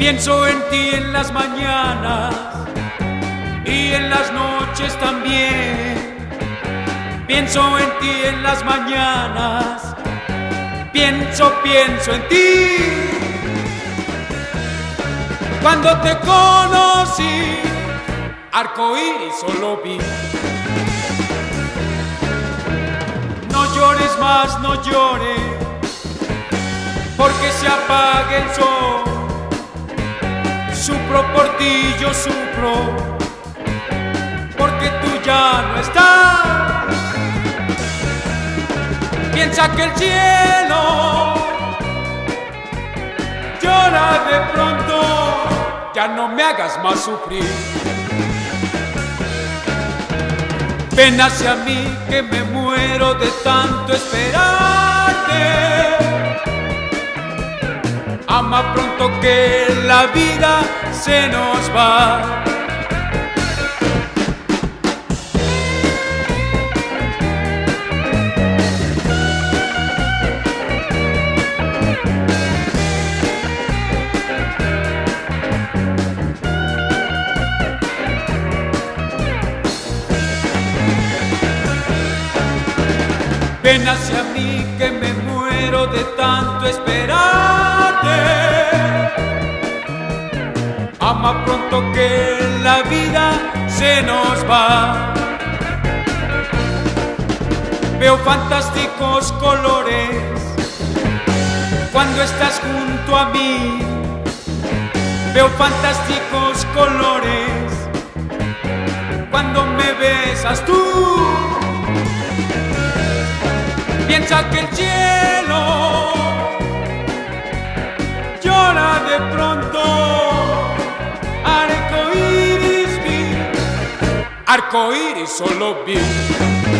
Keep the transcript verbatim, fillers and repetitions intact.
Pienso en ti en las mañanas y en las noches también. Pienso en ti en las mañanas, pienso, pienso en ti. Cuando te conocí, arcoíris solo vi. No llores más, no llores, porque se apague el sol. Sufro por ti, yo sufro, porque tú ya no estás. Piensa que el cielo llora de pronto, ya no me hagas más sufrir. Ven hacia mí que me muero de tanto esperarte. Ama pronto que la vida se nos va. Ven hacia mí que me muero de tanto esperarte. Ama pronto que la vida se nos va. Veo fantásticos colores cuando estás junto a mí. Veo fantásticos colores cuando me besas tú. Piensa que el cielo llora de pronto, arcoíris vi, arcoíris solo vi.